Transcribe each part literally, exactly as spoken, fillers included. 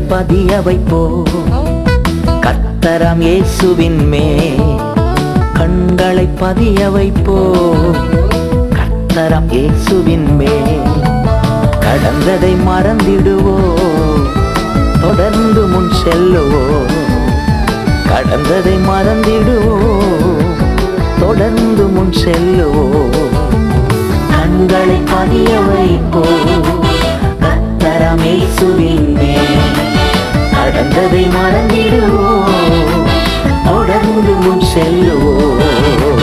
பதிய வைப்போம் கர்த்தராம் இயேசுவின் மேல் கண்களை பதிய வைப்போம் கர்த்தராம் இயேசுவின் மேல் கடந்ததை மறந்திடுவோம் தொடர்ந்து முன் செல்லுவோம் கடந்ததை மறந்திடுவோம் தொடர்ந்து முன் செல்லுவோம் கண்களை பதிய வைப்போம் கர்த்தராம் இயேசுவின் மேல் கடந்ததை மறந்திடுவோம் தொடர்ந்து முன் செல்லுவோம்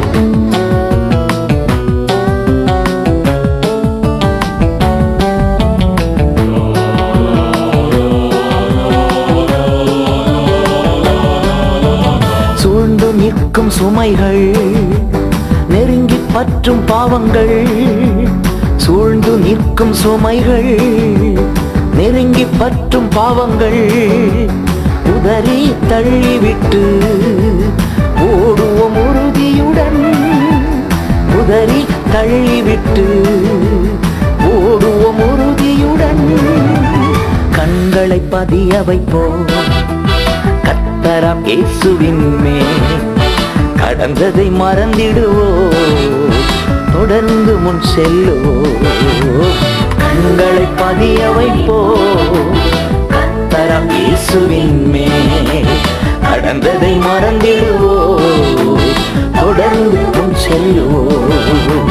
சூழ்ந்து நிற்கும் சுமைகள் நெருங்கி பற்றும் பாவங்கள் சூழ்ந்து நிற்கும் சுமைகள் நெருங்கி பற்றும் பாவங்கள் உதறி தள்ளிவிட்டு ஓடுவோம் உறுதியுடன் உதறி தள்ளிவிட்டு ஓடுவோம் உறுதியுடன் கண்களை பதிய வைப்போம் கர்த்தராம் இயேசுவின் மேல் கடந்ததை மறந்திடுவோம் தொடர்ந்து முன் செல்லுவோம் கண்களை பதிய வைப்போம் கர்த்தராம் இயேசுவின் மேல் கடந்ததை மறந்திடுவோம் தொடர்ந்து முன் செல்லுவோம்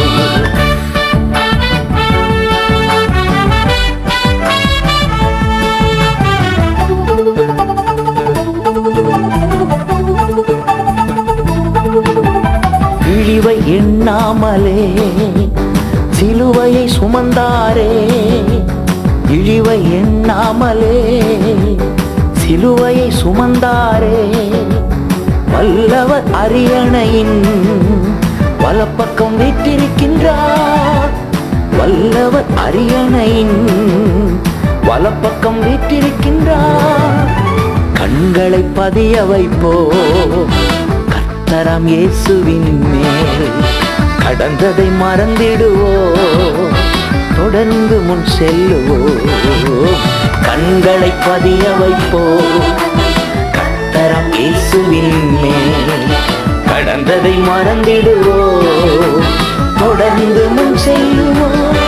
இழிவை எண்ணாமலே சிலுவையை சுமந்தாரே இழிவை எண்ணாமலே சிலுவையை சுமந்தாரே வல்லவர் அரியணையின் வலப்பக்கம் வீற்றிருக்கின்றார் வல்லவர் அரியணையின் வலப்பக்கம் வீற்றிருக்கின்றார் கண்களை பதிய வைப்போம் கர்த்தராம் இயேசுவின் மேல் கடந்ததை மறந்திடுவோம் தொடர்ந்து முன் செல்லுவோம் கண்களை பதிய வைப்போம் கர்த்தராம் இயேசுவின் மேல் கடந்ததை மறந்திடுவோம் தொடர்ந்து முன் செல்லுவோம்